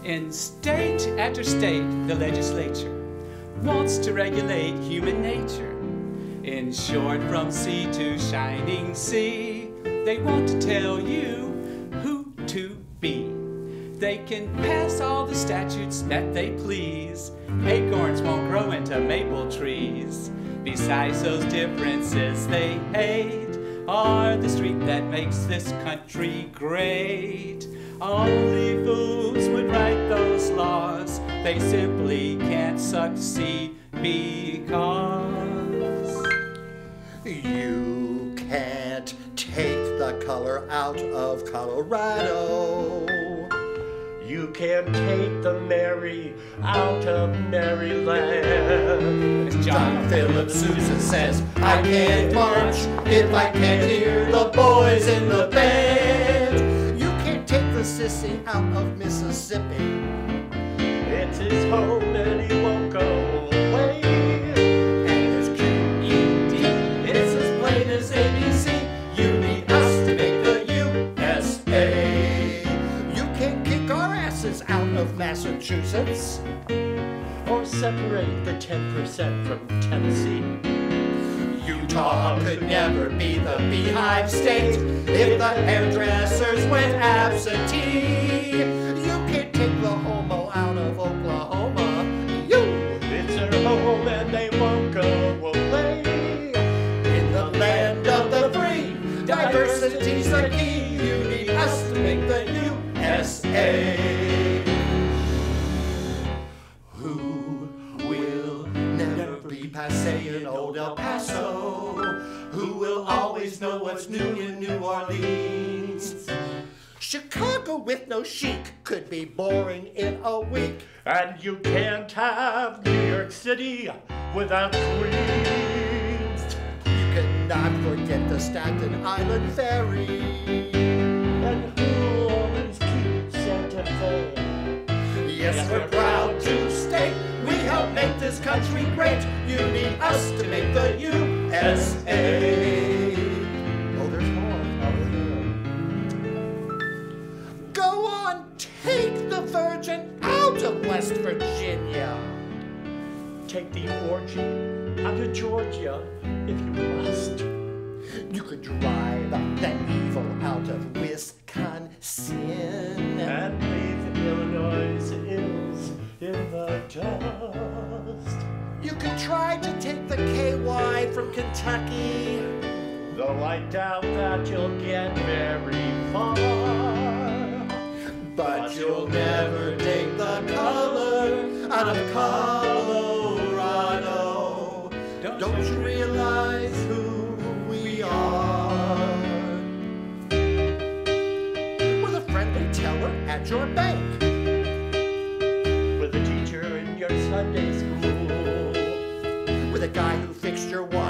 In state after state, the legislature wants to regulate human nature. In short, from sea to shining sea, they want to tell you who to be. They can pass all the statutes that they please. Acorns won't grow into maple trees. Besides those differences they hate are the street that makes this country great. Only fools would write those laws. They simply can't succeed because you can't take the color out of Colorado. You can't take the Mary out of Maryland. John Philip Sousa says, I can't march if I can't hear the boys in the band. You can't take the sissy out of Mississippi. It's his home and he won't go away. And his QED, it's as plain as ABC. You need us to make the USA. You can't kick our asses out of Massachusetts. Or separate the 10% from Tennessee. Utah could never be the beehive state if the hairdressers went absentee. You can't take the homo out of Oklahoma. It's their home and they won't go away. In the land of the free, diversity's the key. You need us to make the USA. Who will never be passé in old El Paso? Who will always know what's new in New Orleans? Chicago with no chic could be boring in a week. And you can't have New York City without Queens. You cannot forget the Staten Island Ferry. And who always keeps Santa Fe? Yes, we're proud to state we help make this country great. You need us to make the USA. Oh, there's more. Go on, take the Virgin out of West Virginia. Take the orgy out of Georgia if you must. You could drive that evil out of Wisconsin. And leave Illinois' ills in the dust. You could try to take the KY from Kentucky. Though I doubt that you'll get very far. But you'll never take the color out of Colorado. Don't you realize who we are? We're the friendly teller at your bank. With a teacher in your Sunday school. With a guy who fixed your water